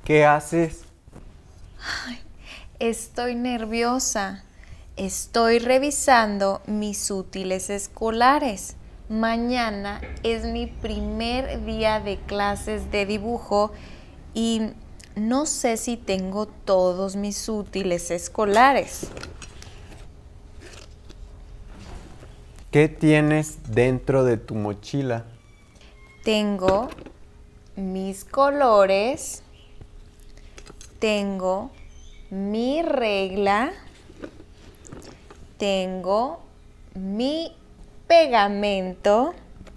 ¿Qué haces? Estoy nerviosa. Estoy revisando mis útiles escolares. Mañana es mi primer día de clases de dibujo y no sé si tengo todos mis útiles escolares. ¿Qué tienes dentro de tu mochila? Tengo mis colores, tengo mi regla, tengo mi pegamento,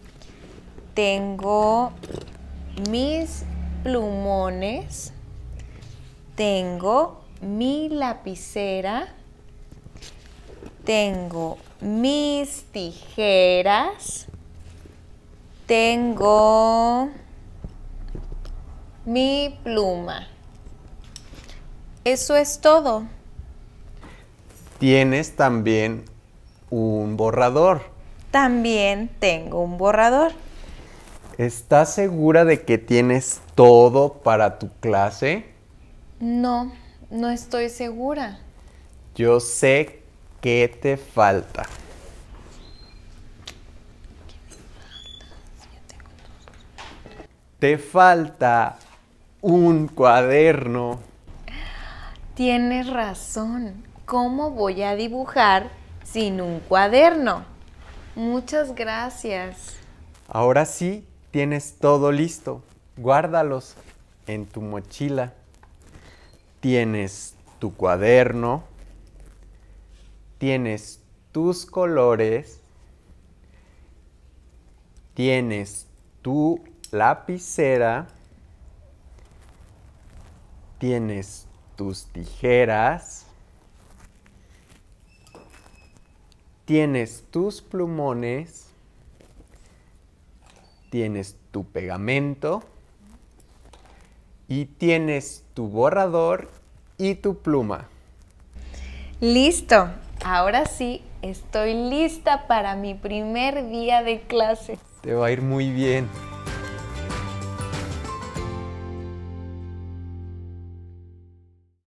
tengo mis plumones, tengo mi lapicera, tengo mis tijeras, tengo mi pluma. Eso es todo. Tienes también un borrador. También tengo un borrador. ¿Estás segura de que tienes todo para tu clase? No, no estoy segura. Yo sé qué te falta. Te falta un cuaderno. Tienes razón. ¿Cómo voy a dibujar sin un cuaderno? Muchas gracias. Ahora sí, tienes todo listo. Guárdalos en tu mochila. Tienes tu cuaderno. Tienes tus colores. Tienes tu lapicera. Tienes tus tijeras. Tienes tus plumones. Tienes tu pegamento. Y tienes tu borrador y tu pluma. Listo. Ahora sí, estoy lista para mi primer día de clase. Te va a ir muy bien.